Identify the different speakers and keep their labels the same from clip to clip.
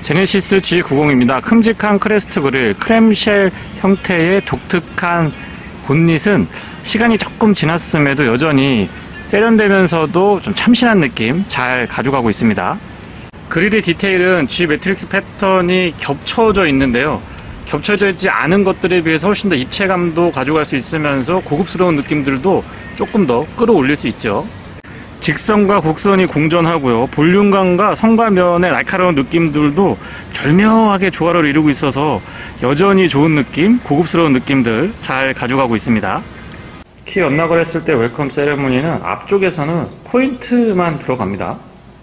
Speaker 1: 제네시스 G90입니다. 큼직한 크레스트 그릴, 크램쉘 형태의 독특한 본닛은 시간이 조금 지났음에도 여전히 세련되면서도 좀 참신한 느낌 잘 가져가고 있습니다. 그릴의 디테일은 G 매트릭스 패턴이 겹쳐져 있는데요. 겹쳐져 있지 않은 것들에 비해서 훨씬 더 입체감도 가져갈 수 있으면서 고급스러운 느낌들도 조금 더 끌어올릴 수 있죠. 직선과 곡선이 공존하고요. 볼륨감과 성과면의 날카로운 느낌들도 절묘하게 조화를 이루고 있어서 여전히 좋은 느낌, 고급스러운 느낌들 잘 가져가고 있습니다. 키 연락을 했을 때 웰컴 세레모니는 앞쪽에서는 포인트만 들어갑니다.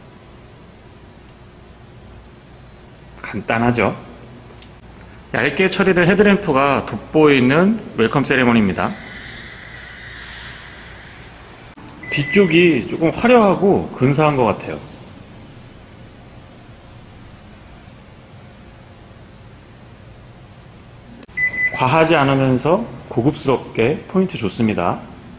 Speaker 1: 간단하죠? 얇게 처리된 헤드램프가 돋보이는 웰컴 세레모니입니다. 뒤쪽이 조금 화려하고 근사한 것 같아요. 과하지 않으면서 고급스럽게 포인트 좋습니다.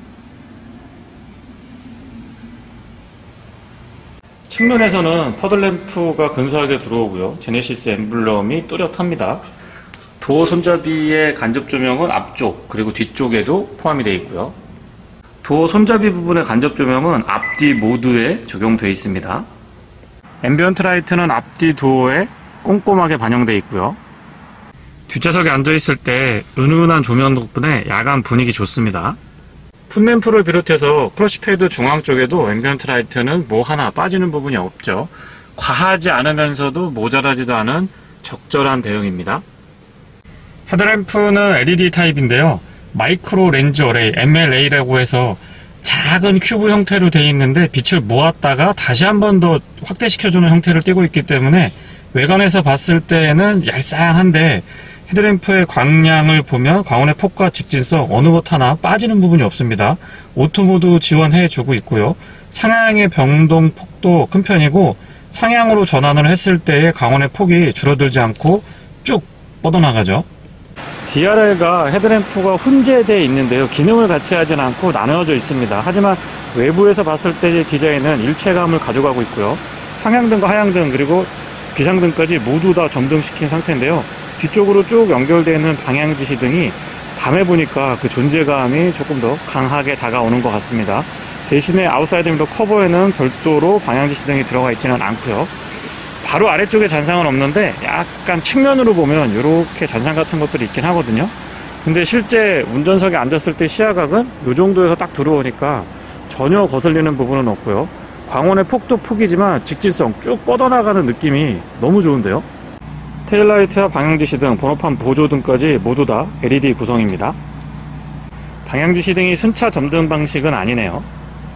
Speaker 1: 측면에서는 퍼들램프가 근사하게 들어오고요. 제네시스 엠블럼이 또렷합니다. 도어 손잡이의 간접 조명은 앞쪽 그리고 뒤쪽에도 포함이 되어 있고요. 도어 손잡이 부분의 간접 조명은 앞뒤 모두에 적용되어 있습니다. 앰비언트 라이트는 앞뒤 도어에 꼼꼼하게 반영되어 있고요. 뒷좌석에 앉아있을 때 은은한 조명 덕분에 야간 분위기 좋습니다. 풋램프를 비롯해서 크러쉬패드 중앙 쪽에도 앰비언트 라이트는 뭐 하나 빠지는 부분이 없죠. 과하지 않으면서도 모자라지도 않은 적절한 대응입니다. 헤드램프는 LED 타입인데요. 마이크로 렌즈 어레이 MLA라고 해서 작은 큐브 형태로 되어 있는데 빛을 모았다가 다시 한 번 더 확대시켜주는 형태를 띠고 있기 때문에 외관에서 봤을 때는 얄쌍한데 헤드램프의 광량을 보면 광원의 폭과 직진성 어느 것 하나 빠지는 부분이 없습니다. 오토모드 지원해주고 있고요. 상향의 변동 폭도 큰 편이고 상향으로 전환을 했을 때의 광원의 폭이 줄어들지 않고 쭉 뻗어나가죠. DRL과 헤드램프가 혼재되어 있는데요. 기능을 같이 하진 않고 나누어져 있습니다. 하지만 외부에서 봤을 때의 디자인은 일체감을 가져가고 있고요. 상향등과 하향등 그리고 비상등까지 모두 다 점등시킨 상태인데요. 뒤쪽으로 쭉 연결되어 있는 방향지시등이 밤에 보니까 그 존재감이 조금 더 강하게 다가오는 것 같습니다. 대신에 아웃사이드 미러 커버에는 별도로 방향지시등이 들어가 있지는 않고요. 바로 아래쪽에 잔상은 없는데 약간 측면으로 보면 이렇게 잔상 같은 것들이 있긴 하거든요. 근데 실제 운전석에 앉았을 때 시야각은 이 정도에서 딱 들어오니까 전혀 거슬리는 부분은 없고요. 광원의 폭도 폭이지만 직진성 쭉 뻗어나가는 느낌이 너무 좋은데요. 테일라이트와 방향지시등, 번호판 보조등까지 모두 다 LED 구성입니다. 방향지시등이 순차 점등 방식은 아니네요.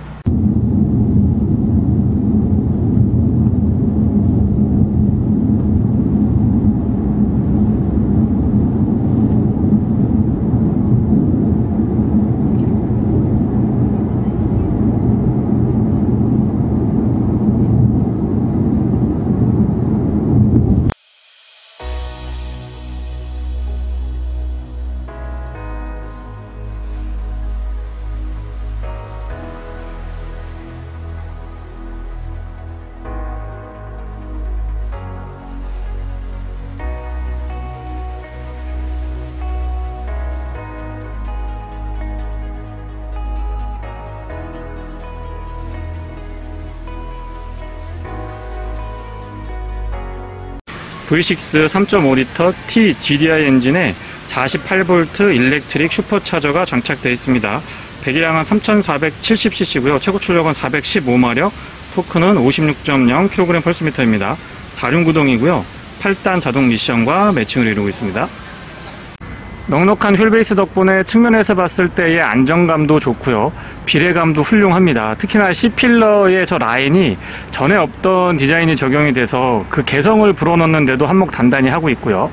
Speaker 1: V6 3.5L T GDI 엔진에 48V 일렉트릭 슈퍼차저가 장착되어 있습니다. 배기량은 3470cc고요. 최고 출력은 415마력, 토크는 56.0kgm/m입니다. 4륜구동이고요. 8단 자동 미션과 매칭을 이루고 있습니다. 넉넉한 휠베이스 덕분에 측면에서 봤을 때의 안정감도 좋고요. 비례감도 훌륭합니다. 특히나 C필러의 저 라인이 전에 없던 디자인이 적용이 돼서 그 개성을 불어넣는데도 한몫 단단히 하고 있고요.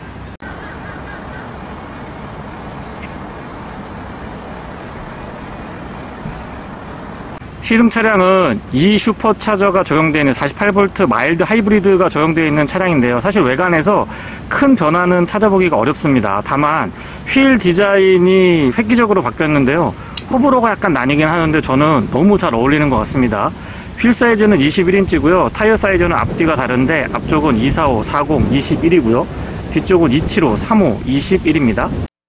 Speaker 1: 시승 차량은 이 슈퍼차저가 적용되어 있는 48V 마일드 하이브리드가 적용되어 있는 차량인데요. 사실 외관에서 큰 변화는 찾아보기가 어렵습니다. 다만 휠 디자인이 획기적으로 바뀌었는데요. 호불호가 약간 나뉘긴 하는데 저는 너무 잘 어울리는 것 같습니다. 휠 사이즈는 21인치고요. 타이어 사이즈는 앞뒤가 다른데 앞쪽은 245, 40, 21이고요. 뒤쪽은 275, 35, 21입니다.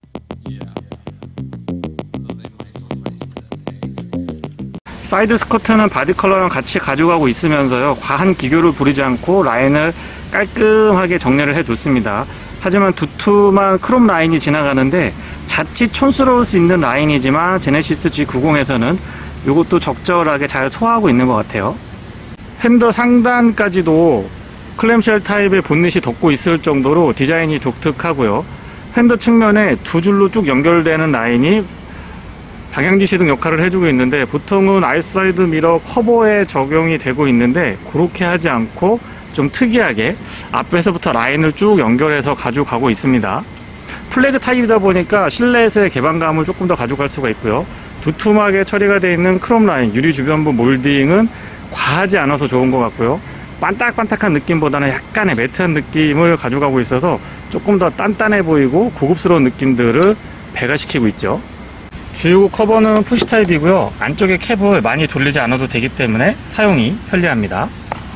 Speaker 1: 사이드 스커트는 바디 컬러랑 같이 가져가고 있으면서요, 과한 기교를 부리지 않고 라인을 깔끔하게 정렬을 해뒀습니다. 하지만 두툼한 크롬 라인이 지나가는데 자칫 촌스러울 수 있는 라인이지만 제네시스 G90에서는 이것도 적절하게 잘 소화하고 있는 것 같아요. 핸더 상단까지도 클램쉘 타입의 본넷이 덮고 있을 정도로 디자인이 독특하고요. 핸더 측면에 두 줄로 쭉 연결되는 라인이 방향지시 역할을 해주고 있는데, 보통은 아이사이드 미러 커버에 적용이 되고 있는데 그렇게 하지 않고 좀 특이하게 앞에서부터 라인을 쭉 연결해서 가져가고 있습니다. 플래그 타입이다 보니까 실내에서의 개방감을 조금 더 가져갈 수가 있고요. 두툼하게 처리가 되어 있는 크롬 라인, 유리 주변부 몰딩은 과하지 않아서 좋은 것 같고요. 반딱반딱한 느낌보다는 약간의 매트한 느낌을 가져가고 있어서 조금 더 단단해 보이고 고급스러운 느낌들을 배가시키고 있죠. 주유구 커버는 푸시 타입이고요. 안쪽에 캡을 많이 돌리지 않아도 되기 때문에 사용이 편리합니다.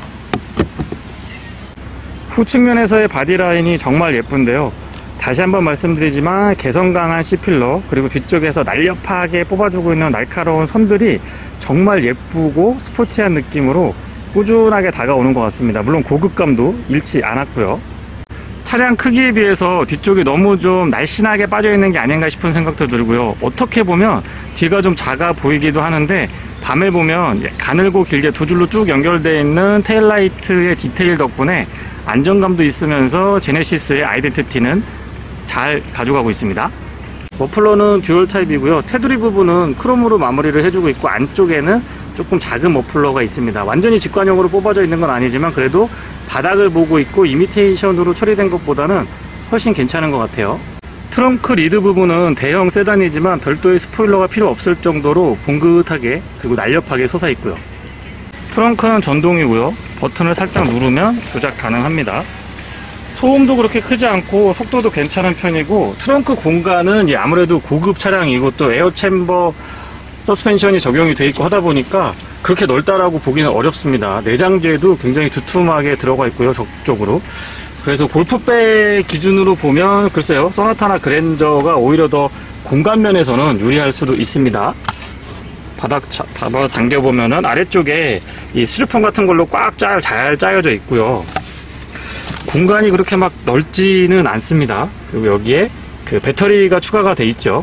Speaker 1: 후 측면에서의 바디라인이 정말 예쁜데요. 다시 한번 말씀드리지만 개성 강한 C필러, 그리고 뒤쪽에서 날렵하게 뽑아주고 있는 날카로운 선들이 정말 예쁘고 스포티한 느낌으로 꾸준하게 다가오는 것 같습니다. 물론 고급감도 잃지 않았고요. 차량 크기에 비해서 뒤쪽이 너무 좀 날씬하게 빠져있는 게 아닌가 싶은 생각도 들고요. 어떻게 보면 뒤가 좀 작아 보이기도 하는데, 밤에 보면 가늘고 길게 두 줄로 쭉 연결되어 있는 테일라이트의 디테일 덕분에 안정감도 있으면서 제네시스의 아이덴티티는 잘 가져가고 있습니다. 머플러는 듀얼 타입이고요. 테두리 부분은 크롬으로 마무리를 해주고 있고, 안쪽에는 조금 작은 머플러가 있습니다. 완전히 직관형으로 뽑아져 있는 건 아니지만 그래도 바닥을 보고 있고 이미테이션으로 처리된 것보다는 훨씬 괜찮은 것 같아요. 트렁크 리드 부분은 대형 세단이지만 별도의 스포일러가 필요 없을 정도로 봉긋하게 그리고 날렵하게 솟아 있고요. 트렁크는 전동이고요. 버튼을 살짝 누르면 조작 가능합니다. 소음도 그렇게 크지 않고 속도도 괜찮은 편이고, 트렁크 공간은 아무래도 고급 차량이고 또 에어 챔버 서스펜션이 적용이 되어 있고 하다 보니까 그렇게 넓다라고 보기는 어렵습니다. 내장재도 굉장히 두툼하게 들어가 있고요, 적극적으로. 그래서 골프백 기준으로 보면 글쎄요, 소나타나 그랜저가 오히려 더 공간 면에서는 유리할 수도 있습니다. 바닥 당겨보면은 아래쪽에 이 스티로폼 같은 걸로 꽉 잘 짜여져 있고요. 공간이 그렇게 막 넓지는 않습니다. 그리고 여기에 그 배터리가 추가가 돼 있죠.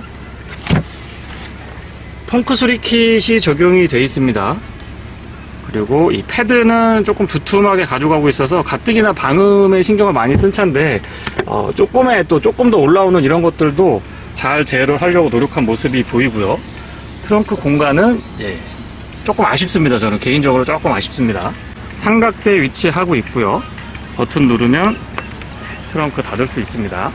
Speaker 1: 펑크 수리 킷이 적용이 되어 있습니다. 그리고 이 패드는 조금 두툼하게 가져가고 있어서 가뜩이나 방음에 신경을 많이 쓴 차인데, 조금 더 올라오는 이런 것들도 잘 제어를 하려고 노력한 모습이 보이고요. 트렁크 공간은 조금 아쉽습니다. 저는 개인적으로 조금 아쉽습니다. 삼각대에 위치하고 있고요. 버튼 누르면 트렁크 닫을 수 있습니다.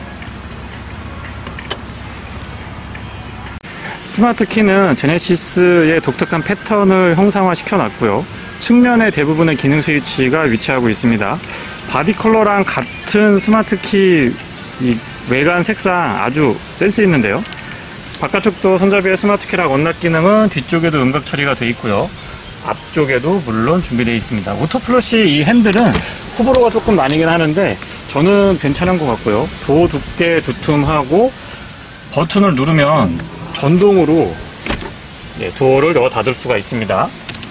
Speaker 1: 스마트 키는 제네시스의 독특한 패턴을 형상화 시켜놨고요. 측면에 대부분의 기능 스위치가 위치하고 있습니다. 바디 컬러랑 같은 스마트 키 이 외관 색상 아주 센스 있는데요. 바깥쪽도 손잡이에 스마트 키랑 언락 기능은 뒤쪽에도 음각 처리가 되어 있고요. 앞쪽에도 물론 준비되어 있습니다. 오토플러시 이 핸들은 호불호가 조금 나뉘긴 하는데 저는 괜찮은 것 같고요. 도 두께 두툼하고 버튼을 누르면 전동으로 도어를 열어 닫을 수가 있습니다.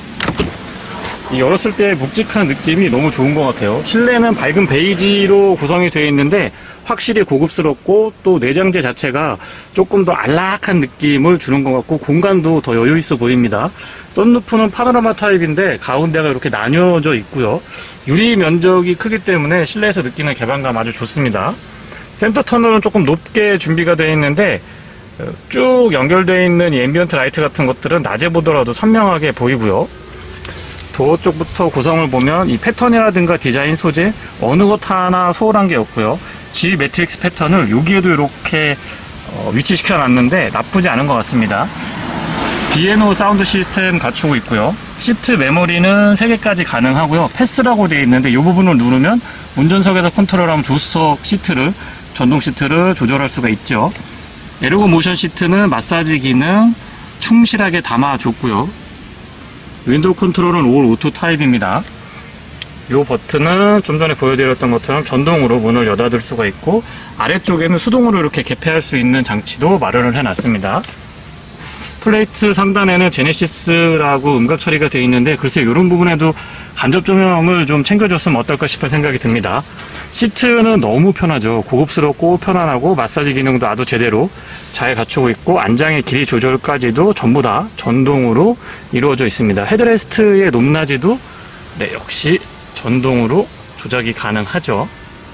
Speaker 1: 열었을 때 묵직한 느낌이 너무 좋은 것 같아요. 실내는 밝은 베이지로 구성이 되어 있는데 확실히 고급스럽고, 또 내장재 자체가 조금 더 안락한 느낌을 주는 것 같고 공간도 더 여유 있어 보입니다. 썬루프는 파노라마 타입인데 가운데가 이렇게 나뉘어져 있고요. 유리 면적이 크기 때문에 실내에서 느끼는 개방감 아주 좋습니다. 센터 터널은 조금 높게 준비가 되어 있는데 쭉 연결되어 있는 이 앰비언트 라이트 같은 것들은 낮에 보더라도 선명하게 보이고요. 도어 쪽부터 구성을 보면 이 패턴이라든가 디자인 소재 어느 것 하나 소홀한 게 없고요. G 매트릭스 패턴을 여기에도 이렇게 위치시켜 놨는데 나쁘지 않은 것 같습니다. B&O 사운드 시스템 갖추고 있고요. 시트 메모리는 3개까지 가능하고요. 패스라고 되어 있는데 이 부분을 누르면 운전석에서 컨트롤하면 조수석 시트를, 전동 시트를 조절할 수가 있죠. 에르고 모션 시트는 마사지 기능 충실하게 담아줬고요. 윈도우 컨트롤은 올 오토 타입입니다. 이 버튼은 좀 전에 보여드렸던 것처럼 전동으로 문을 여닫을 수가 있고, 아래쪽에는 수동으로 이렇게 개폐할 수 있는 장치도 마련을 해놨습니다. 플레이트 상단에는 제네시스라고 음각 처리가 되어 있는데, 글쎄 이런 부분에도 간접 조명을 좀 챙겨줬으면 어떨까 싶은 생각이 듭니다. 시트는 너무 편하죠. 고급스럽고 편안하고 마사지 기능도 아주 제대로 잘 갖추고 있고, 안장의 길이 조절까지도 전부 다 전동으로 이루어져 있습니다. 헤드레스트의 높낮이도 역시 전동으로 조작이 가능하죠.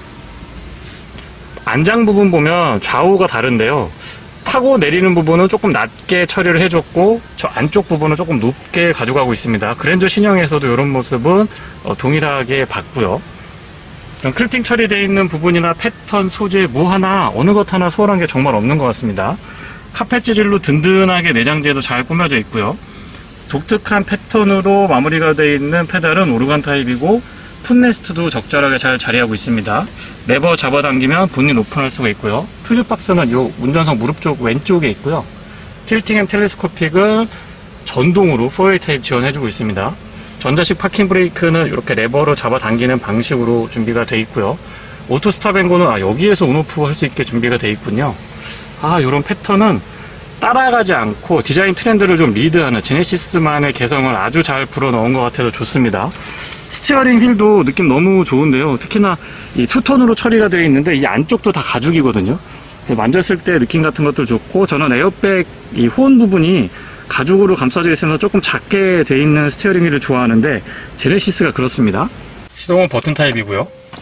Speaker 1: 안장 부분 보면 좌우가 다른데요. 타고 내리는 부분은 조금 낮게 처리를 해줬고, 저 안쪽 부분은 조금 높게 가져가고 있습니다. 그랜저 신형에서도 이런 모습은 동일하게 봤고요. 이런 클팅 처리되어 있는 부분이나 패턴, 소재 뭐 하나 어느 것 하나 소홀한 게 정말 없는 것 같습니다. 카펫 재질로 든든하게 내장재도 잘 꾸며져 있고요. 독특한 패턴으로 마무리가 되어 있는 페달은 오르간 타입이고, 풋레스트도 적절하게 잘 자리하고 있습니다. 레버 잡아당기면 본인 오픈할 수가 있고요. 퓨즈 박스는 이 운전석 무릎 쪽 왼쪽에 있고요. 틸팅 앤 텔레스코픽은 전동으로 4웨이 타입 지원해주고 있습니다. 전자식 파킹 브레이크는 이렇게 레버로 잡아당기는 방식으로 준비가 되어 있고요. 오토 스탑 앤 고는 여기에서 온오프 할 수 있게 준비가 되어 있군요. 이런 패턴은 따라가지 않고 디자인 트렌드를 좀 리드하는 제네시스만의 개성을 아주 잘 불어넣은 것 같아서 좋습니다. 스티어링 휠도 느낌 너무 좋은데요. 특히나 이 투톤으로 처리가 되어 있는데 이 안쪽도 다 가죽이거든요. 만졌을 때 느낌 같은 것도 좋고, 저는 에어백 이 호은 부분이 가죽으로 감싸져 있어서 조금 작게 되어 있는 스티어링 휠을 좋아하는데, 제네시스가 그렇습니다. 시동은 버튼 타입이고요.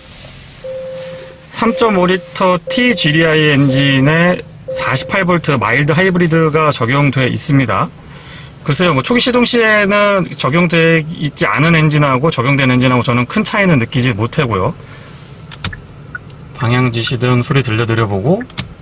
Speaker 1: 3.5L TGDI 엔진에 48V 마일드 하이브리드가 적용되어 있습니다. 글쎄요, 초기 시동 시에는 적용되어 있지 않은 엔진하고 적용된 엔진하고 저는 큰 차이는 느끼지 못하고요. 방향 지시등 소리 들려드려보고,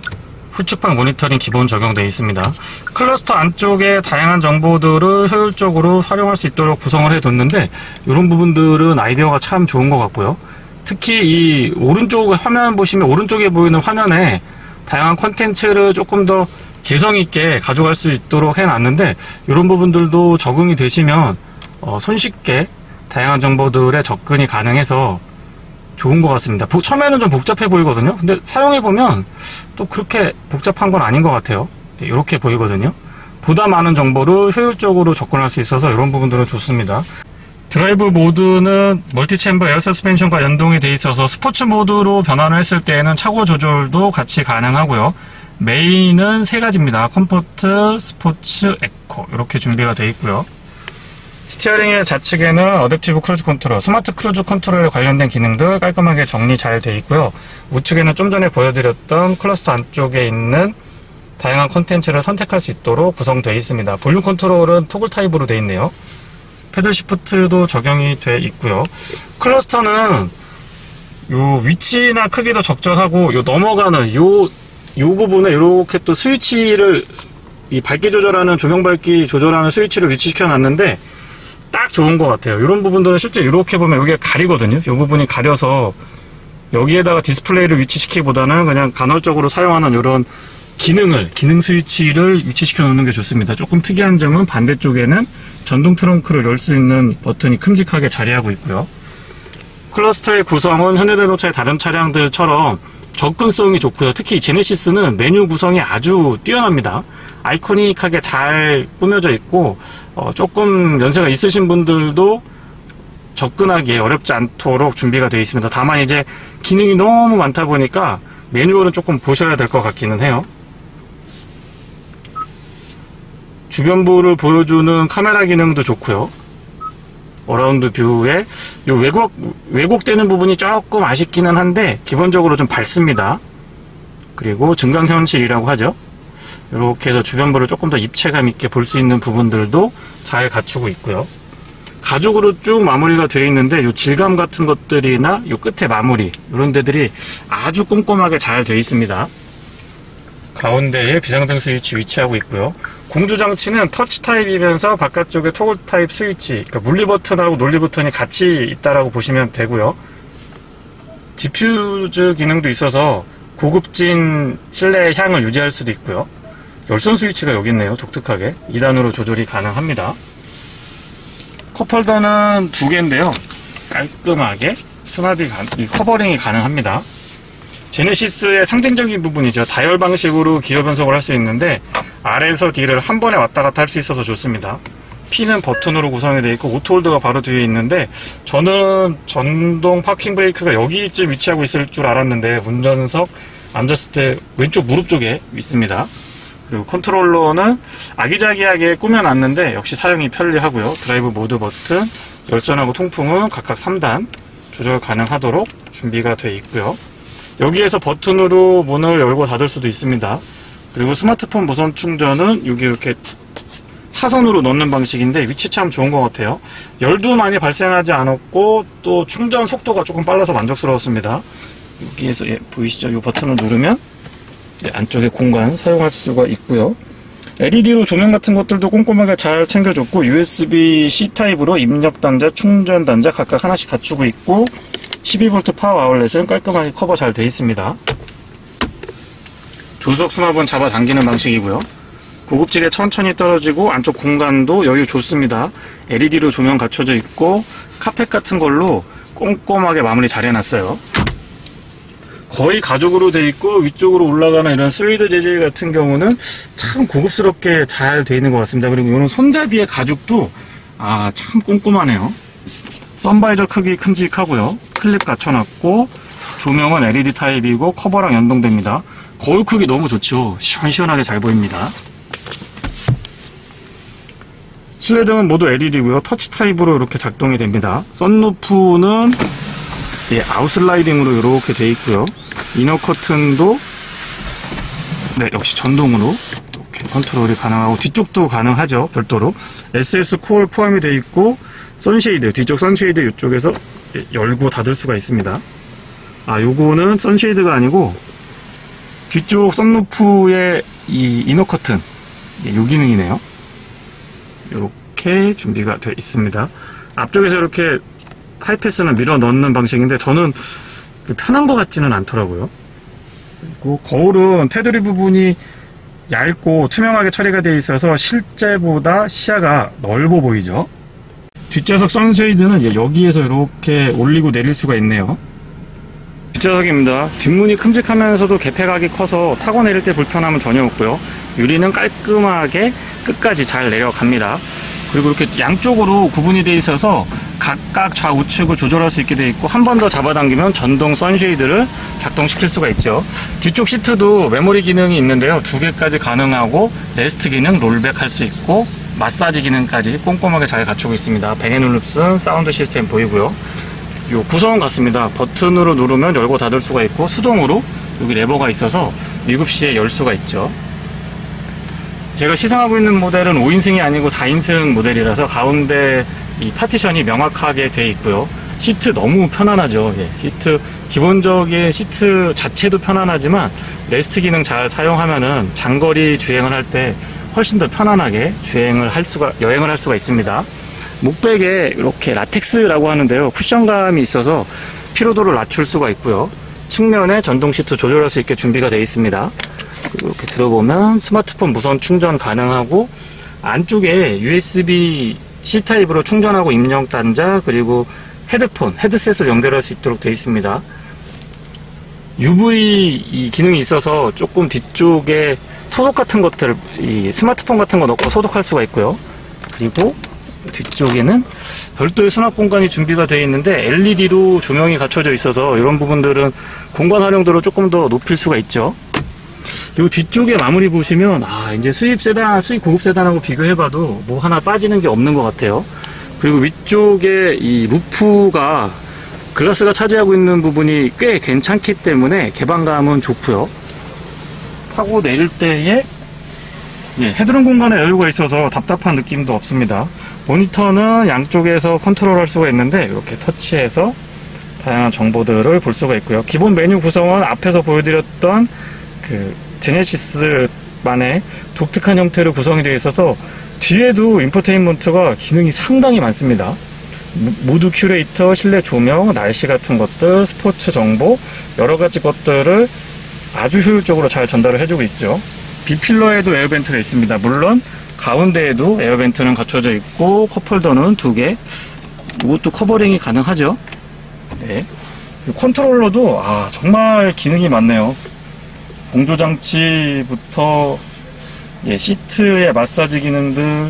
Speaker 1: 후측방 모니터링 기본 적용되어 있습니다. 클러스터 안쪽에 다양한 정보들을 효율적으로 활용할 수 있도록 구성을 해뒀는데, 이런 부분들은 아이디어가 참 좋은 것 같고요. 특히 이 오른쪽 화면 보시면 오른쪽에 보이는 화면에 다양한 컨텐츠를 조금 더 개성있게 가져갈 수 있도록 해놨는데, 이런 부분들도 적응이 되시면 손쉽게 다양한 정보들에 접근이 가능해서 좋은 것 같습니다. 처음에는 좀 복잡해 보이거든요. 근데 사용해보면 또 그렇게 복잡한 건 아닌 것 같아요. 이렇게 보이거든요. 보다 많은 정보를 효율적으로 접근할 수 있어서 이런 부분들은 좋습니다. 드라이브 모드는 멀티 챔버 에어 서스펜션과 연동이 되어 있어서 스포츠 모드로 변환을 했을 때에는 차고 조절도 같이 가능하고요. 메인은 세 가지입니다. 컴포트, 스포츠, 에코 이렇게 준비가 되어 있고요. 스티어링의 좌측에는 어댑티브 크루즈 컨트롤, 스마트 크루즈 컨트롤에 관련된 기능들 깔끔하게 정리 잘 되어 있고요. 우측에는 좀 전에 보여드렸던 클러스터 안쪽에 있는 다양한 컨텐츠를 선택할 수 있도록 구성되어 있습니다. 볼륨 컨트롤은 토글 타입으로 되어 있네요. 패들 시프트도 적용이 되어 있고요. 클러스터는 요 위치나 크기도 적절하고, 요 넘어가는 요 부분에 이렇게 또 스위치를, 이 밝기 조절하는, 조명 밝기 조절하는 스위치를 위치시켜 놨는데 딱 좋은 것 같아요. 이런 부분들은 실제 이렇게 보면 여기가 가리거든요. 이 부분이 가려서 여기에다가 디스플레이를 위치시키기보다는 그냥 간헐적으로 사용하는 이런 기능 스위치를 위치시켜 놓는 게 좋습니다. 조금 특이한 점은 반대쪽에는 전동 트렁크를 열 수 있는 버튼이 큼직하게 자리하고 있고요. 클러스터의 구성은 현대자동차의 다른 차량들처럼 접근성이 좋고요. 특히 제네시스는 메뉴 구성이 아주 뛰어납니다. 아이코닉하게 잘 꾸며져 있고, 조금 연세가 있으신 분들도 접근하기에 어렵지 않도록 준비가 되어 있습니다. 다만 이제 기능이 너무 많다 보니까 매뉴얼은 조금 보셔야 될 것 같기는 해요. 주변부를 보여주는 카메라 기능도 좋고요. 어라운드 뷰에 요 왜곡되는 부분이 조금 아쉽기는 한데 기본적으로 좀 밝습니다. 그리고 증강현실이라고 하죠. 이렇게 해서 주변부를 조금 더 입체감 있게 볼 수 있는 부분들도 잘 갖추고 있고요. 가죽으로 쭉 마무리가 되어 있는데 요 질감 같은 것들이나 요 끝에 마무리 이런 데들이 아주 꼼꼼하게 잘 되어 있습니다. 가운데에 비상등 스위치 위치하고 있고요. 공조 장치는 터치 타입이면서 바깥쪽에 토글 타입 스위치, 그러니까 물리 버튼하고 논리 버튼이 같이 있다라고 보시면 되고요. 디퓨즈 기능도 있어서 고급진 실내의 향을 유지할 수도 있고요. 열선 스위치가 여기 있네요. 독특하게 2단으로 조절이 가능합니다. 컵홀더는 2개인데요. 깔끔하게 이 커버링이 가능합니다. 제네시스의 상징적인 부분이죠. 다이얼 방식으로 기어 변속을 할 수 있는데 R에서 D를 한 번에 왔다 갔다 할 수 있어서 좋습니다. P는 버튼으로 구성이 되어 있고 오토홀더가 바로 뒤에 있는데, 저는 전동 파킹 브레이크가 여기쯤 위치하고 있을 줄 알았는데 운전석 앉았을 때 왼쪽 무릎 쪽에 있습니다. 그리고 컨트롤러는 아기자기하게 꾸며놨는데 역시 사용이 편리하고요. 드라이브 모드 버튼, 열선하고 통풍은 각각 3단 조절 가능하도록 준비가 되어 있고요. 여기에서 버튼으로 문을 열고 닫을 수도 있습니다. 그리고 스마트폰 무선 충전은 여기 이렇게 사선으로 넣는 방식인데 위치 참 좋은 것 같아요. 열도 많이 발생하지 않았고 또 충전 속도가 조금 빨라서 만족스러웠습니다. 여기에서 보이시죠? 이 버튼을 누르면 안쪽에 공간 사용할 수가 있고요. LED로 조명 같은 것들도 꼼꼼하게 잘 챙겨줬고, USB-C 타입으로 입력 단자, 충전 단자 각각 하나씩 갖추고 있고, 12V 파워 아울렛은 깔끔하게 커버 잘 되어 있습니다. 조수석 수납은 잡아 당기는 방식이고요. 고급지게 천천히 떨어지고 안쪽 공간도 여유 좋습니다. LED로 조명 갖춰져 있고 카펫 같은 걸로 꼼꼼하게 마무리 잘 해놨어요. 거의 가죽으로 되어 있고 위쪽으로 올라가는 이런 스웨이드 재질 같은 경우는 참 고급스럽게 잘 되어 있는 것 같습니다. 그리고 이런 손잡이의 가죽도 참 꼼꼼하네요. 선바이저 크기 큼직하고요. 클립 갖춰놨고 조명은 LED 타입이고 커버랑 연동됩니다. 거울 크기 너무 좋죠. 시원시원하게 잘 보입니다. 실내등은 모두 LED고요. 터치 타입으로 이렇게 작동이 됩니다. 썬루프는 아웃슬라이딩으로 이렇게 되어 있고요. 이너 커튼도 역시 전동으로 이렇게 컨트롤이 가능하고 뒤쪽도 가능하죠. 별도로 SS 코어 포함이 되어 있고 선쉐이드, 뒤쪽 선쉐이드 이쪽에서 열고 닫을 수가 있습니다. 요거는 선쉐이드가 아니고 뒤쪽 썬루프의 이 이너 커튼, 요 기능이네요. 이렇게 준비가 되어 있습니다. 앞쪽에서 이렇게 하이패스는 밀어 넣는 방식인데 저는 편한 것 같지는 않더라고요. 그리고 거울은 테두리 부분이 얇고 투명하게 처리가 되어 있어서 실제보다 시야가 넓어 보이죠. 뒷좌석 선쉐이드는 여기에서 이렇게 올리고 내릴 수가 있네요. 뒷좌석입니다. 뒷문이 큼직하면서도 개폐각이 커서 타고 내릴 때 불편함은 전혀 없고요. 유리는 깔끔하게 끝까지 잘 내려갑니다. 그리고 이렇게 양쪽으로 구분이 되어 있어서 각각 좌우측을 조절할 수 있게 되어 있고 한 번 더 잡아당기면 전동 선쉐이드를 작동시킬 수가 있죠. 뒤쪽 시트도 메모리 기능이 있는데요. 2개까지 가능하고 레스트 기능, 롤백 할 수 있고 마사지 기능까지 꼼꼼하게 잘 갖추고 있습니다. 뱅앤올룹슨 사운드 시스템 보이고요. 요 구성은 같습니다. 버튼으로 누르면 열고 닫을 수가 있고 수동으로 여기 레버가 있어서 밀급시에 열 수가 있죠. 제가 시승하고 있는 모델은 5인승이 아니고 4인승 모델이라서 가운데 이 파티션이 명확하게 되어 있고요. 시트 너무 편안하죠. 시트 기본적인 시트 자체도 편안하지만 레스트 기능 잘 사용하면은 장거리 주행을 할 때 훨씬 더 편안하게 여행을 할 수가 있습니다. 목베개 이렇게 라텍스라고 하는데요. 쿠션감이 있어서 피로도를 낮출 수가 있고요. 측면에 전동 시트 조절할 수 있게 준비가 되어 있습니다. 이렇게 들어보면 스마트폰 무선 충전 가능하고 안쪽에 USB-C 타입으로 충전하고 입력 단자 그리고 헤드셋을 연결할 수 있도록 되어 있습니다. UV 기능이 있어서 조금 뒤쪽에 소독 같은 것들, 스마트폰 같은 거 넣고 소독할 수가 있고요. 그리고 뒤쪽에는 별도의 수납 공간이 준비가 되어 있는데 LED로 조명이 갖춰져 있어서 이런 부분들은 공간 활용도를 조금 더 높일 수가 있죠. 그리고 뒤쪽에 마무리 보시면 이제 수입 고급 세단하고 비교해봐도 뭐 하나 빠지는 게 없는 것 같아요. 그리고 위쪽에 이 루프가 글라스가 차지하고 있는 부분이 꽤 괜찮기 때문에 개방감은 좋고요. 타고 내릴 때에 헤드룸 공간에 여유가 있어서 답답한 느낌도 없습니다. 모니터는 양쪽에서 컨트롤할 수가 있는데 이렇게 터치해서 다양한 정보들을 볼 수가 있고요. 기본 메뉴 구성은 앞에서 보여드렸던 제네시스만의 독특한 형태로 구성이 되어 있어서 뒤에도 인포테인먼트가 기능이 상당히 많습니다. 모드 큐레이터, 실내 조명, 날씨 같은 것들, 스포츠 정보 여러가지 것들을 아주 효율적으로 잘 전달을 해주고 있죠. B필러에도 에어벤트가 있습니다. 물론 가운데에도 에어벤트는 갖춰져 있고 컵홀더는 2개. 이것도 커버링이 가능하죠. 네. 컨트롤러도 정말 기능이 많네요. 공조장치부터 시트의 마사지 기능들,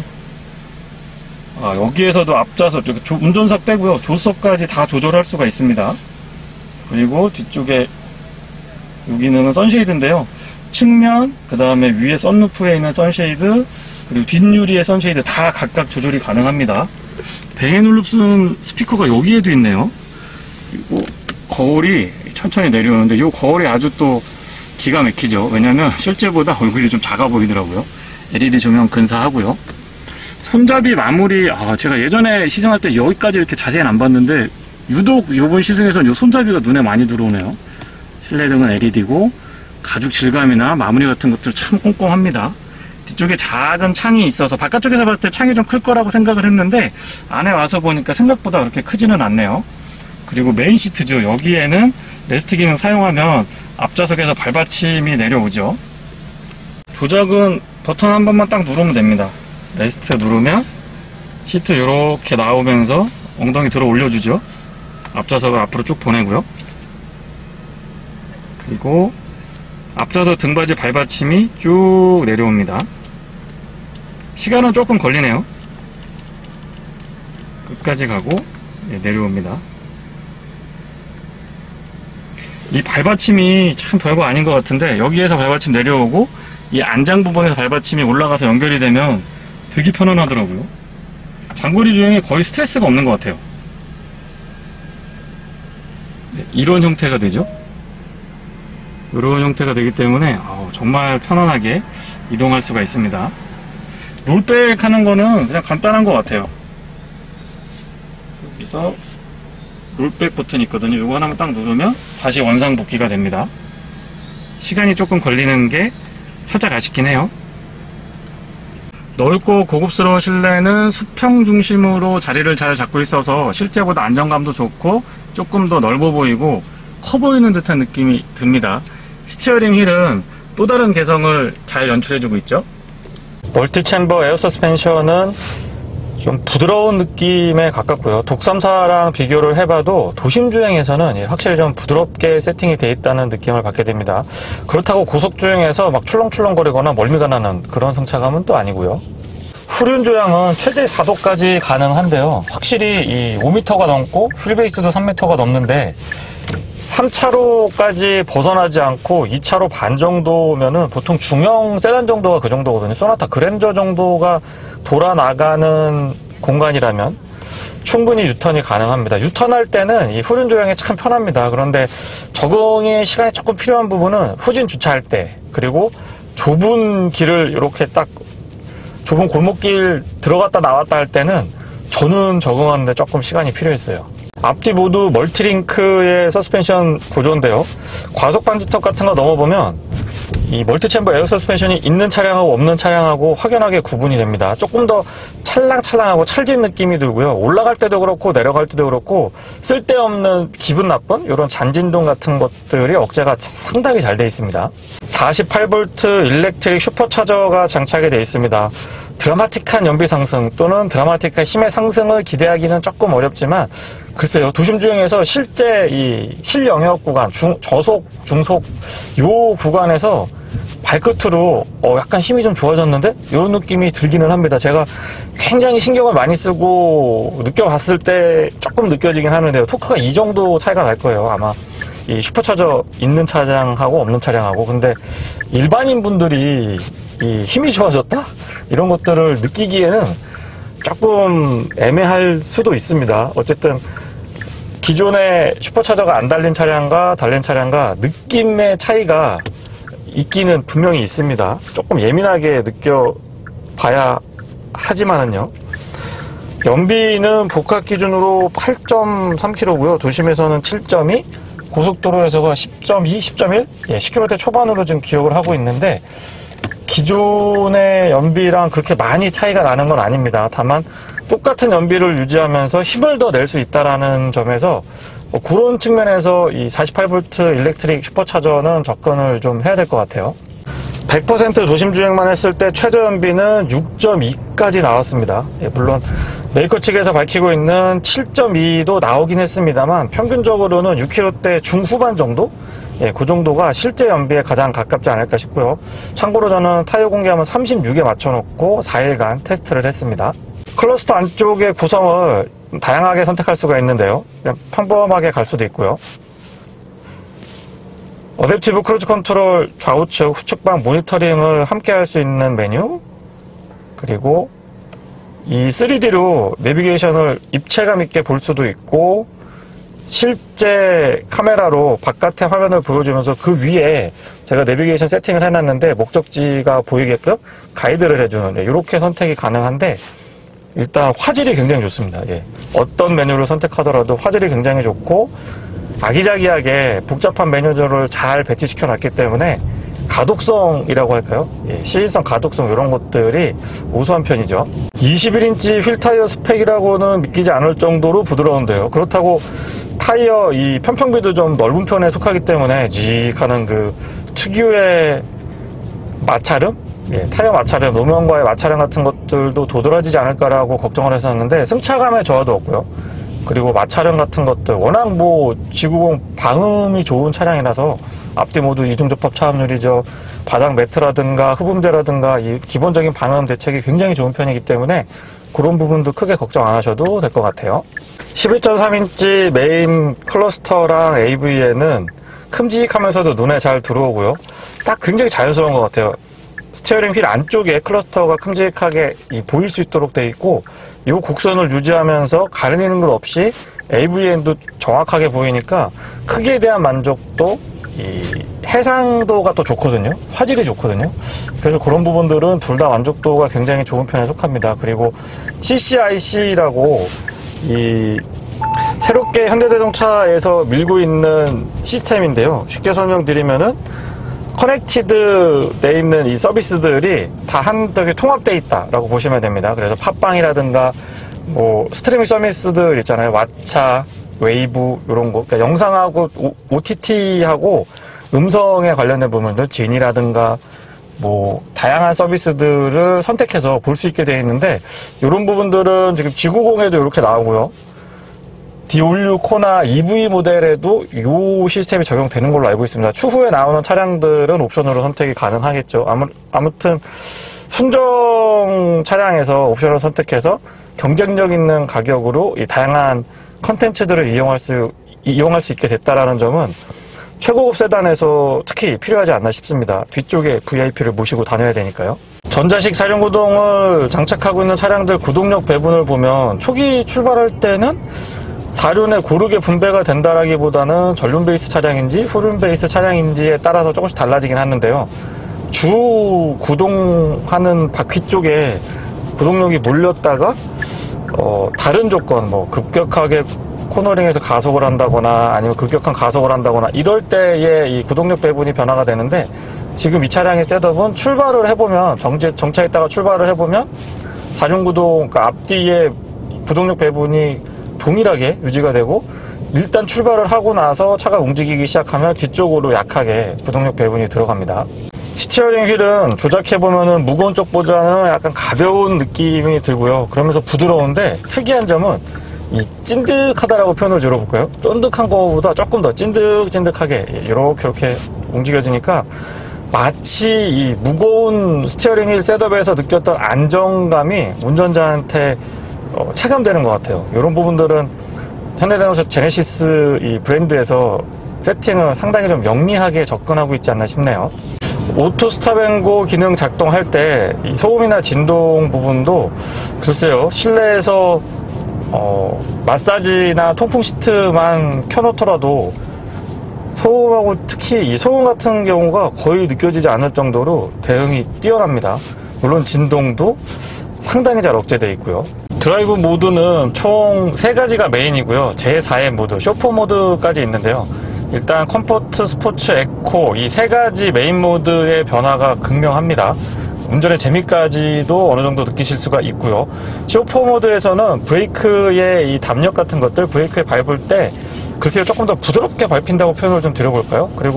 Speaker 1: 여기에서도 앞좌석, 운전석 빼고요, 조수석까지 다 조절할 수가 있습니다. 그리고 뒤쪽에 이 기능은 선쉐이드인데요, 측면, 그 다음에 위에 썬루프에 있는 선쉐이드, 그리고 뒷유리의 선쉐이드 다 각각 조절이 가능합니다. 베인올룹슨 스피커가 여기에도 있네요. 그리고 거울이 천천히 내려오는데, 이 거울이 아주 또 기가 막히죠. 왜냐면 실제보다 얼굴이 좀 작아 보이더라고요. LED 조명 근사하고요. 손잡이 마무리, 제가 예전에 시승할 때 여기까지 이렇게 자세히는 안 봤는데 유독 이번 시승에서는 이 손잡이가 눈에 많이 들어오네요. 실내등은 LED고 가죽 질감이나 마무리 같은 것들 참 꼼꼼합니다. 뒤쪽에 작은 창이 있어서 바깥쪽에서 봤을 때 창이 좀 클 거라고 생각을 했는데 안에 와서 보니까 생각보다 그렇게 크지는 않네요. 그리고 메인 시트죠. 여기에는 레스트 기능 사용하면 앞좌석에서 발받침이 내려오죠. 조작은 버튼 한 번만 딱 누르면 됩니다. 레스트 누르면 시트 이렇게 나오면서 엉덩이 들어 올려주죠. 앞좌석을 앞으로 쭉 보내고요. 그리고 앞좌석 등받이 발받침이 쭉 내려옵니다. 시간은 조금 걸리네요. 끝까지 가고 내려옵니다. 이 발받침이 참 별거 아닌 것 같은데 여기에서 발받침 내려오고 이 안장 부분에서 발받침이 올라가서 연결이 되면 되게 편안하더라고요. 장거리 주행에 거의 스트레스가 없는 것 같아요. 이런 형태가 되죠. 이런 형태가 되기 때문에 정말 편안하게 이동할 수가 있습니다. 롤백 하는 거는 그냥 간단한 것 같아요. 여기서 롤백 버튼이 있거든요. 이거 하나만 딱 누르면 다시 원상 복귀가 됩니다. 시간이 조금 걸리는 게 살짝 아쉽긴 해요. 넓고 고급스러운 실내는 수평 중심으로 자리를 잘 잡고 있어서 실제보다 안정감도 좋고 조금 더 넓어 보이고 커 보이는 듯한 느낌이 듭니다. 스티어링 휠은 또 다른 개성을 잘 연출해주고 있죠. 멀티 챔버 에어 서스펜션은 좀 부드러운 느낌에 가깝고요. 독삼사랑 비교를 해봐도 도심 주행에서는 확실히 좀 부드럽게 세팅이 되어 있다는 느낌을 받게 됩니다. 그렇다고 고속 주행에서 막 출렁출렁거리거나 멀미가 나는 그런 승차감은 또 아니고요. 후륜 조향은 최대 4도까지 가능한데요. 확실히 이 5m가 넘고 휠베이스도 3m가 넘는데 3차로까지 벗어나지 않고 2차로 반 정도면은 보통 중형 세단 정도가 그 정도거든요. 소나타 그랜저 정도가 돌아 나가는 공간이라면 충분히 유턴이 가능합니다. 유턴할 때는 이 후륜 조향이 참 편합니다. 그런데 적응에 시간이 조금 필요한 부분은 후진 주차할 때, 그리고 좁은 길을 이렇게 딱 좁은 골목길 들어갔다 나왔다 할 때는 저는 적응하는데 조금 시간이 필요했어요. 앞뒤 모두 멀티링크의 서스펜션 구조인데요. 과속 방지턱 같은 거 넘어보면 이 멀티챔버 에어 서스펜션이 있는 차량하고 없는 차량하고 확연하게 구분이 됩니다. 조금 더 찰랑찰랑하고 찰진 느낌이 들고요. 올라갈 때도 그렇고 내려갈 때도 그렇고 쓸데없는 기분 나쁜 이런 잔진동 같은 것들이 억제가 상당히 잘 되어 있습니다. 48V 일렉트릭 슈퍼차저가 장착이 되어 있습니다. 드라마틱한 연비 상승 또는 드라마틱한 힘의 상승을 기대하기는 조금 어렵지만 글쎄요, 도심주행에서 실제 이 실영역 구간, 저속, 중속 요 구간에서 발끝으로 약간 힘이 좀 좋아졌는데 이런 느낌이 들기는 합니다. 제가 굉장히 신경을 많이 쓰고 느껴봤을 때 조금 느껴지긴 하는데요. 토크가 이 정도 차이가 날 거예요. 아마 이 슈퍼차저 있는 차량하고 없는 차량하고. 근데 일반인 분들이 이 힘이 좋아졌다? 이런 것들을 느끼기에는 조금 애매할 수도 있습니다. 어쨌든 기존의 슈퍼차저가 안 달린 차량과 달린 차량과 느낌의 차이가 있기는 분명히 있습니다. 조금 예민하게 느껴봐야 하지만은요. 연비는 복합 기준으로 8.3km고요. 도심에서는 7.2, 고속도로에서가 10.2, 10.1? 10km 초반으로 지금 기록을 하고 있는데 기존의 연비랑 그렇게 많이 차이가 나는 건 아닙니다. 다만 똑같은 연비를 유지하면서 힘을 더 낼 수 있다는 점에서 그런 측면에서 이 48V 일렉트릭 슈퍼차저는 접근을 좀 해야 될 것 같아요. 100% 도심주행만 했을 때 최저연비는 6.2까지 나왔습니다. 예, 물론 메이커 측에서 밝히고 있는 7.2도 나오긴 했습니다만 평균적으로는 6km대 중후반 정도? 예, 그 정도가 실제 연비에 가장 가깝지 않을까 싶고요. 참고로 저는 타이어 공기압은 36에 맞춰놓고 4일간 테스트를 했습니다. 클러스터 안쪽의 구성을 다양하게 선택할 수가 있는데요. 그냥 평범하게 갈 수도 있고요. 어댑티브 크루즈 컨트롤 좌우측, 후측방 모니터링을 함께 할 수 있는 메뉴, 그리고 이 3D로 내비게이션을 입체감 있게 볼 수도 있고 실제 카메라로 바깥의 화면을 보여주면서 그 위에 제가 내비게이션 세팅을 해놨는데 목적지가 보이게끔 가이드를 해주는 이렇게 선택이 가능한데 일단 화질이 굉장히 좋습니다. 예. 어떤 메뉴를 선택하더라도 화질이 굉장히 좋고 아기자기하게 복잡한 메뉴들을 잘 배치시켜 놨기 때문에 가독성이라고 할까요? 예, 시인성, 가독성 이런 것들이 우수한 편이죠. 21인치 휠 타이어 스펙이라고는 믿기지 않을 정도로 부드러운데요. 그렇다고 타이어 이 편평비도 좀 넓은 편에 속하기 때문에 직하는 그 특유의 마찰음? 예, 타이어 마찰음, 노면과의 마찰음 같은 것들도 도드라지지 않을까라고 걱정을 했었는데 승차감의 저하도 없고요. 그리고 마찰음 같은 것들 워낙 뭐 지구공 방음이 좋은 차량이라서 앞뒤 모두 이중접합 차음률이죠. 바닥 매트라든가 흡음재라든가 이 기본적인 방음 대책이 굉장히 좋은 편이기 때문에 그런 부분도 크게 걱정 안 하셔도 될 것 같아요. 11.3인치 메인 클러스터랑 AV에는 큼직하면서도 눈에 잘 들어오고요. 딱 굉장히 자연스러운 것 같아요. 스티어링 휠 안쪽에 클러스터가 큼직하게 보일 수 있도록 되어 있고 이 곡선을 유지하면서 가리는 것 없이 AVN도 정확하게 보이니까 크기에 대한 만족도, 이 해상도가 또 좋거든요. 화질이 좋거든요. 그래서 그런 부분들은 둘 다 만족도가 굉장히 좋은 편에 속합니다. 그리고 CCIC라고 이 새롭게 현대자동차에서 밀고 있는 시스템인데요. 쉽게 설명드리면은 커넥티드 돼 있는 이 서비스들이 다 한덕에 통합되어 있다라고 보시면 됩니다. 그래서 팟빵이라든가 뭐 스트리밍 서비스들 있잖아요. 왓챠, 웨이브 이런 거. 그러니까 영상하고 OTT하고 음성에 관련된 부분들, 진이라든가 뭐 다양한 서비스들을 선택해서 볼 수 있게 되어 있는데 이런 부분들은 지금 지구공에도 이렇게 나오고요. 디올류 코나 EV 모델에도 이 시스템이 적용되는 걸로 알고 있습니다. 추후에 나오는 차량들은 옵션으로 선택이 가능하겠죠. 아무튼 순정 차량에서 옵션을 선택해서 경쟁력 있는 가격으로 이 다양한 컨텐츠들을 이용할 수 있게 됐다라는 점은 최고급 세단에서 특히 필요하지 않나 싶습니다. 뒤쪽에 VIP를 모시고 다녀야 되니까요. 전자식 사륜구동을 장착하고 있는 차량들 구동력 배분을 보면 초기 출발할 때는 사륜에 고르게 분배가 된다라기보다는 전륜 베이스 차량인지 후륜 베이스 차량인지에 따라서 조금씩 달라지긴 하는데요. 주 구동하는 바퀴 쪽에 구동력이 몰렸다가 다른 조건, 뭐 급격하게 코너링에서 가속을 한다거나 아니면 급격한 가속을 한다거나 이럴 때의 이 구동력 배분이 변화가 되는데 지금 이 차량의 셋업은 출발을 해보면 정차했다가 출발을 해보면 사륜구동, 그러니까 앞뒤에 구동력 배분이 동일하게 유지가 되고 일단 출발을 하고 나서 차가 움직이기 시작하면 뒤쪽으로 약하게 구동력 배분이 들어갑니다. 스티어링 휠은 조작해보면은 무거운 쪽보다는 약간 가벼운 느낌이 들고요. 그러면서 부드러운데 특이한 점은 이 찐득하다라고 표현을 줄여볼까요? 쫀득한 거보다 조금 더 찐득찐득하게 이렇게 움직여지니까 마치 이 무거운 스티어링 휠 셋업에서 느꼈던 안정감이 운전자한테 체감되는 것 같아요. 이런 부분들은 현대자동차 제네시스 이 브랜드에서 세팅을 상당히 좀 영리하게 접근하고 있지 않나 싶네요. 오토 스탑앤고 기능 작동할 때 이 소음이나 진동 부분도 글쎄요, 실내에서 마사지나 통풍 시트만 켜놓더라도 소음하고 특히 이 소음 같은 경우가 거의 느껴지지 않을 정도로 대응이 뛰어납니다. 물론 진동도 상당히 잘 억제되어 있고요. 드라이브 모드는 총 3가지가 메인이고요. 제4의 모드, 쇼퍼 모드까지 있는데요. 일단 컴포트, 스포츠, 에코 이 3가지 메인 모드의 변화가 극명합니다. 운전의 재미까지도 어느 정도 느끼실 수가 있고요. 쇼퍼 모드에서는 브레이크의 이 담력 같은 것들, 브레이크에 밟을 때 글쎄요, 조금 더 부드럽게 밟힌다고 표현을 좀 드려볼까요? 그리고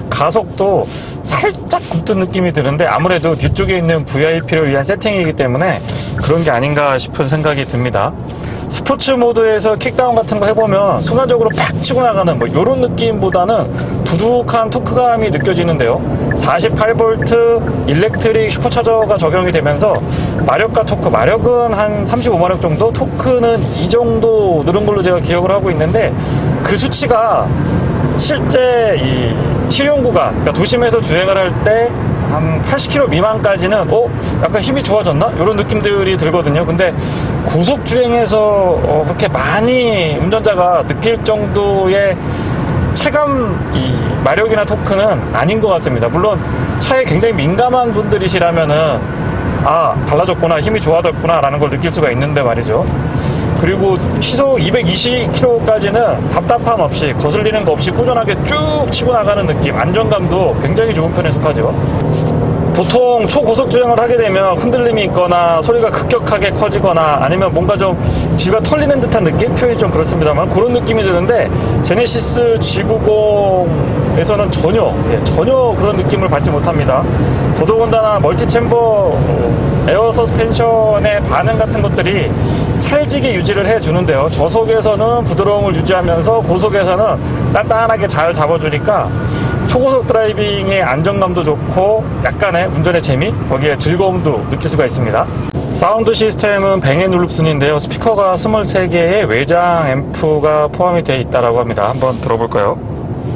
Speaker 1: 가속도 살짝 굽는 느낌이 드는데 아무래도 뒤쪽에 있는 VIP를 위한 세팅이기 때문에 그런 게 아닌가 싶은 생각이 듭니다. 스포츠 모드에서 킥다운 같은 거 해보면 순간적으로 팍 치고 나가는 뭐 이런 느낌보다는 두둑한 토크감이 느껴지는데요. 48V 일렉트릭 슈퍼차저가 적용이 되면서 마력과 토크, 마력은 한 35마력 정도, 토크는 이 정도 늘은 걸로 제가 기억을 하고 있는데 그 수치가 실제 이 실용 구간, 그러니까 도심에서 주행을 할 때 한 80km 미만까지는 약간 힘이 좋아졌나? 이런 느낌들이 들거든요. 근데 고속 주행에서 그렇게 많이 운전자가 느낄 정도의 체감 이 마력이나 토크는 아닌 것 같습니다. 물론 차에 굉장히 민감한 분들이시라면은 달라졌구나, 힘이 좋아졌구나 라는 걸 느낄 수가 있는데 말이죠. 그리고 시속 220km까지는 답답함 없이, 거슬리는 거 없이 꾸준하게 쭉 치고 나가는 느낌, 안정감도 굉장히 좋은 편에 속하죠. 보통 초고속 주행을 하게 되면 흔들림이 있거나 소리가 급격하게 커지거나 아니면 뭔가 좀 뒤가 털리는 듯한 느낌? 표현이 좀 그렇습니다만 그런 느낌이 드는데 제네시스 G90에서는 전혀 그런 느낌을 받지 못합니다. 더더군다나 멀티 챔버 에어 서스펜션의 반응 같은 것들이 찰지게 유지를 해주는데요. 저속에서는 부드러움을 유지하면서 고속에서는 단단하게 잘 잡아주니까 초고속 드라이빙의 안정감도 좋고 약간의 운전의 재미, 거기에 즐거움도 느낄 수가 있습니다. 사운드 시스템은 뱅 앤 올룹슨인데요. 스피커가 23개의 외장 앰프가 포함이 되어 있다고 합니다. 한번 들어볼까요?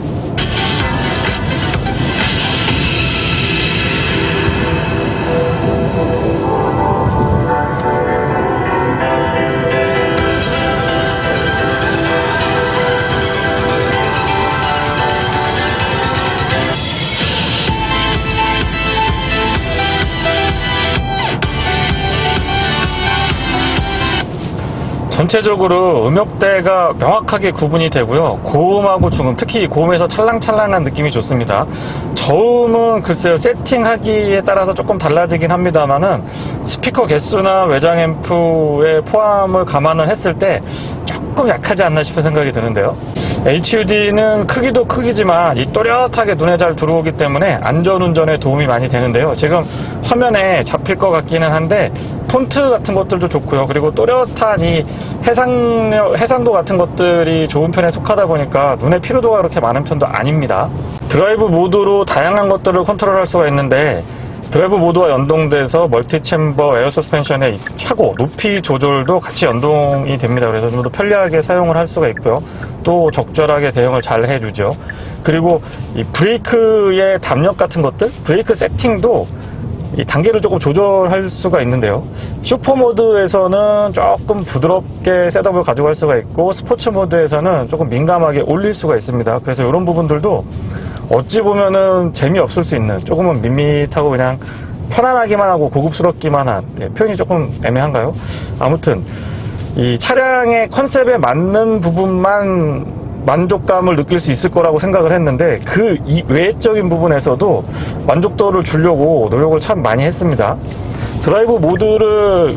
Speaker 1: 전체적으로 음역대가 명확하게 구분이 되고요. 고음하고 중음, 특히 고음에서 찰랑찰랑한 느낌이 좋습니다. 저음은 글쎄요, 세팅하기에 따라서 조금 달라지긴 합니다만은 스피커 개수나 외장 앰프의 포함을 감안을 했을 때 조금 약하지 않나 싶은 생각이 드는데요. HUD는 크기도 크기지만 이 또렷하게 눈에 잘 들어오기 때문에 안전운전에 도움이 많이 되는데요. 지금 화면에 잡힐 것 같기는 한데 폰트 같은 것들도 좋고요. 그리고 또렷한 이 해상도 같은 것들이 좋은 편에 속하다 보니까 눈의 피로도가 그렇게 많은 편도 아닙니다. 드라이브 모드로 다양한 것들을 컨트롤할 수가 있는데 드라이브 모드와 연동돼서 멀티 챔버 에어 서스펜션의 차고 높이 조절도 같이 연동이 됩니다. 그래서 좀 더 편리하게 사용을 할 수가 있고요. 또 적절하게 대응을 잘 해주죠. 그리고 이 브레이크의 담력 같은 것들, 브레이크 세팅도 이 단계를 조금 조절할 수가 있는데요. 슈퍼 모드에서는 조금 부드럽게 셋업을 가져갈 수가 있고 스포츠 모드에서는 조금 민감하게 올릴 수가 있습니다. 그래서 이런 부분들도 어찌 보면은 재미없을 수 있는, 조금은 밋밋하고 그냥 편안하기만 하고 고급스럽기만 한, 표현이 조금 애매한가요? 아무튼 이 차량의 컨셉에 맞는 부분만 만족감을 느낄 수 있을 거라고 생각을 했는데 그 외적인 부분에서도 만족도를 주려고 노력을 참 많이 했습니다. 드라이브 모드를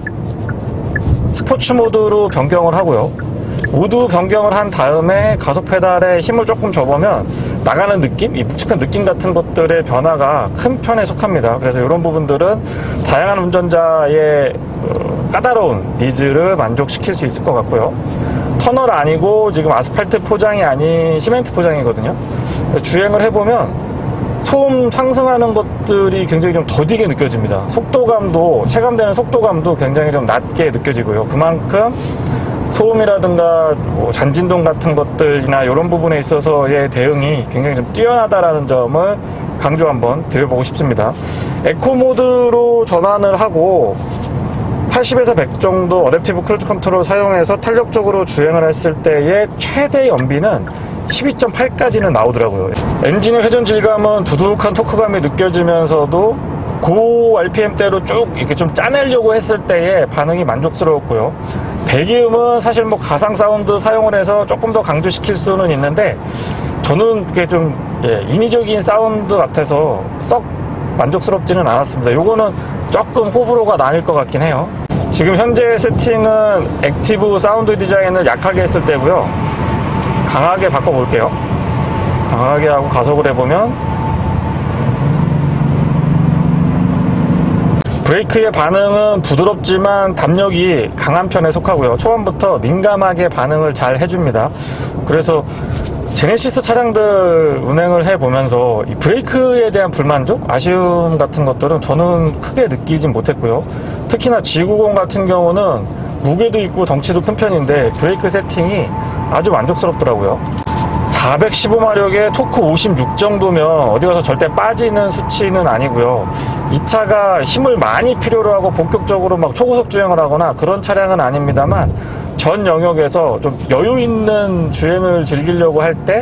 Speaker 1: 스포츠 모드로 변경을 하고요. 모두 변경을 한 다음에 가속 페달에 힘을 조금 줘보면 나가는 느낌, 이 묵직한 느낌 같은 것들의 변화가 큰 편에 속합니다. 그래서 이런 부분들은 다양한 운전자의 까다로운 니즈를 만족시킬 수 있을 것 같고요. 터널 아니고 지금 아스팔트 포장이 아닌 시멘트 포장이거든요. 주행을 해보면 소음 상승하는 것들이 굉장히 좀 더디게 느껴집니다. 속도감도, 체감되는 속도감도 굉장히 좀 낮게 느껴지고요. 그만큼 소음이라든가 뭐 잔진동 같은 것들이나 이런 부분에 있어서의 대응이 굉장히 좀 뛰어나다라는 점을 강조 한번 드려보고 싶습니다. 에코 모드로 전환을 하고 80에서 100 정도 어댑티브 크루즈 컨트롤 사용해서 탄력적으로 주행을 했을 때의 최대 연비는 12.8까지는 나오더라고요. 엔진의 회전 질감은 두둑한 토크감이 느껴지면서도 고 RPM대로 쭉 이렇게 좀 짜내려고 했을 때의 반응이 만족스러웠고요. 배기음은 사실 뭐 가상 사운드 사용을 해서 조금 더 강조시킬 수는 있는데 저는 그게 좀 인위적인 사운드 같아서 썩 만족스럽지는 않았습니다. 요거는 조금 호불호가 나뉠 것 같긴 해요. 지금 현재 세팅은 액티브 사운드 디자인을 약하게 했을 때고요. 강하게 바꿔볼게요. 강하게 하고 가속을 해보면 브레이크의 반응은 부드럽지만 담력이 강한 편에 속하고요. 초반부터 민감하게 반응을 잘 해줍니다. 그래서 제네시스 차량들 운행을 해보면서 이 브레이크에 대한 불만족, 아쉬움 같은 것들은 저는 크게 느끼진 못했고요. 특히나 G90 같은 경우는 무게도 있고 덩치도 큰 편인데 브레이크 세팅이 아주 만족스럽더라고요. 415마력에 토크 56 정도면 어디 가서 절대 빠지는 수치는 아니고요. 이 차가 힘을 많이 필요로 하고 본격적으로 막 초고속 주행을 하거나 그런 차량은 아닙니다만 전 영역에서 좀 여유 있는 주행을 즐기려고 할 때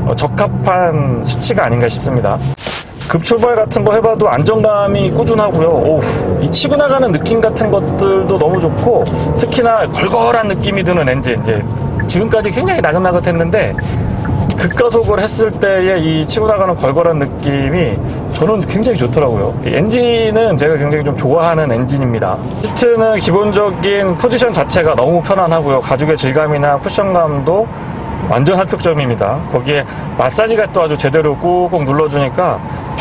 Speaker 1: 적합한 수치가 아닌가 싶습니다. 급출발 같은 거 해봐도 안정감이 꾸준하고요. 오우, 이 치고 나가는 느낌 같은 것들도 너무 좋고, 특히나 걸걸한 느낌이 드는 엔진. 이제 지금까지 굉장히 나긋나긋했는데 급가속을 했을 때의 이 치고 나가는 걸걸한 느낌이 저는 굉장히 좋더라고요. 이 엔진은 제가 굉장히 좀 좋아하는 엔진입니다. 시트는 기본적인 포지션 자체가 너무 편안하고요. 가죽의 질감이나 쿠션감도 완전 합격점입니다. 거기에 마사지가 또 아주 제대로 꾹꾹 눌러주니까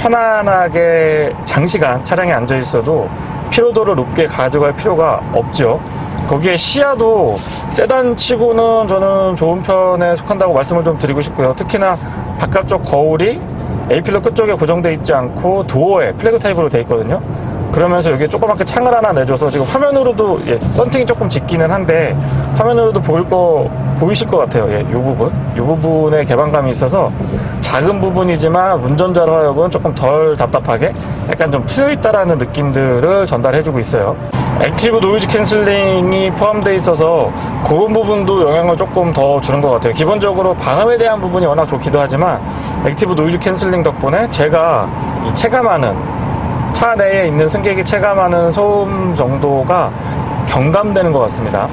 Speaker 1: 편안하게 장시간 차량에 앉아 있어도 피로도를 높게 가져갈 필요가 없죠. 거기에 시야도 세단 치고는 저는 좋은 편에 속한다고 말씀을 좀 드리고 싶고요. 특히나 바깥쪽 거울이 A필러 끝쪽에 고정되어 있지 않고 도어에 플래그 타입으로 되어 있거든요. 그러면서 여기에 조그맣게 창을 하나 내줘서 지금 화면으로도 썬팅이 조금 짙기는 한데 화면으로도 보이실 것 같아요. 이 부분에 개방감이 있어서 작은 부분이지만 운전자로 하여금 조금 덜 답답하게 약간 좀 트여있다라는 느낌들을 전달해주고 있어요. 액티브 노이즈 캔슬링이 포함되어 있어서 그런 부분도 영향을 조금 더 주는 것 같아요. 기본적으로 방음에 대한 부분이 워낙 좋기도 하지만 액티브 노이즈 캔슬링 덕분에 제가 이 체감하는 차 내에 있는 승객이 체감하는 소음 정도가 경감되는 것 같습니다.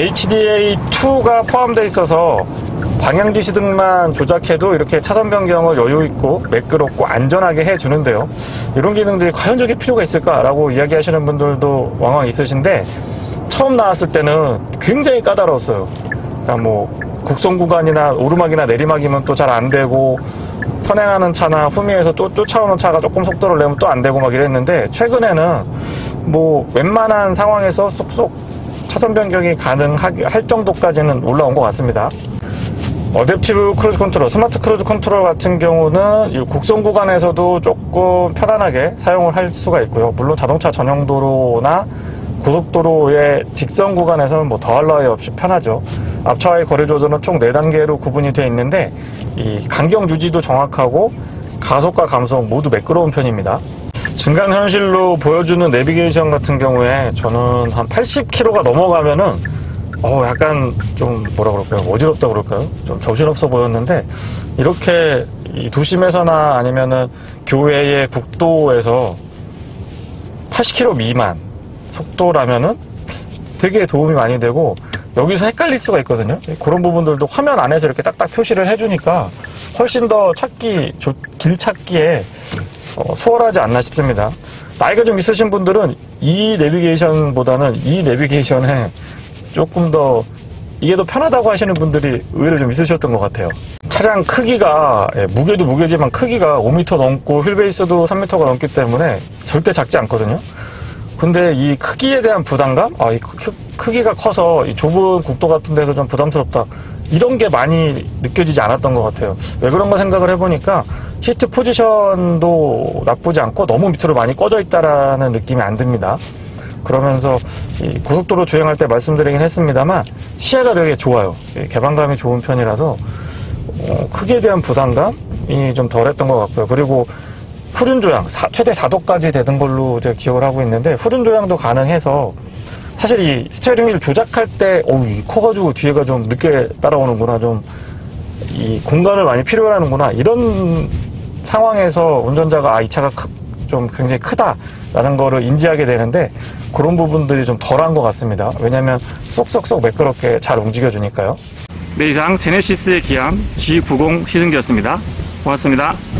Speaker 1: HDA2가 포함되어 있어서 방향지시 등만 조작해도 이렇게 차선 변경을 여유있고 매끄럽고 안전하게 해주는데요. 이런 기능들이 과연 저게 필요가 있을까라고 이야기하시는 분들도 왕왕 있으신데 처음 나왔을 때는 굉장히 까다로웠어요. 그러니까 뭐 곡선 구간이나 오르막이나 내리막이면 또 잘 안 되고 선행하는 차나 후미에서 또 쫓아오는 차가 조금 속도를 내면 또 안 되고 막 이랬는데 최근에는 뭐 웬만한 상황에서 쏙쏙 차선 변경이 가능할 정도까지는 올라온 것 같습니다. 어댑티브 크루즈 컨트롤, 스마트 크루즈 컨트롤 같은 경우는 이 곡선 구간에서도 조금 편안하게 사용을 할 수가 있고요. 물론 자동차 전용 도로나 고속도로의 직선 구간에서는 뭐 더할 나위 없이 편하죠. 앞차와의 거리 조절은 총 4단계로 구분이 되어 있는데 이 간격 유지도 정확하고 가속과 감속 모두 매끄러운 편입니다. 증강 현실로 보여주는 내비게이션 같은 경우에 저는 한 80km가 넘어가면은 약간 좀 뭐라 그럴까요? 어지럽다 그럴까요? 좀 정신없어 보였는데 이렇게 이 도심에서나 아니면은 교외의 국도에서 80km 미만 속도라면은 되게 도움이 많이 되고 여기서 헷갈릴 수가 있거든요. 그런 부분들도 화면 안에서 이렇게 딱딱 표시를 해주니까 훨씬 더 길 찾기에 수월하지 않나 싶습니다. 나이가 좀 있으신 분들은 이 내비게이션보다는 이 내비게이션에 조금 더 이게 더 편하다고 하시는 분들이 의외로 좀 있으셨던 것 같아요. 차량 크기가 무게도 무게지만 크기가 5m 넘고 휠베이스도 3m가 넘기 때문에 절대 작지 않거든요. 근데 이 크기에 대한 부담감? 이 크기가 커서 이 좁은 국도 같은 데서 좀 부담스럽다. 이런 게 많이 느껴지지 않았던 것 같아요. 왜 그런가 생각을 해보니까 시트 포지션도 나쁘지 않고 너무 밑으로 많이 꺼져 있다라는 느낌이 안 듭니다. 그러면서 이 고속도로 주행할 때 말씀드리긴 했습니다만 시야가 되게 좋아요. 개방감이 좋은 편이라서 크기에 대한 부담감이 좀 덜했던 것 같고요. 그리고 후륜 조향 최대 4도까지 되는 걸로 제가 기억을 하고 있는데 후륜 조향도 가능해서 사실 이 스티어링 휠 조작할 때 커가지고 뒤에가 좀 늦게 따라오는구나, 좀 이 공간을 많이 필요로 하는구나, 이런 상황에서 운전자가 이 차가 좀 굉장히 크다라는 거를 인지하게 되는데 그런 부분들이 좀 덜한 것 같습니다. 왜냐하면 쏙쏙쏙 매끄럽게 잘 움직여주니까요. 네, 이상 제네시스의 기함 G90 시승기였습니다. 고맙습니다.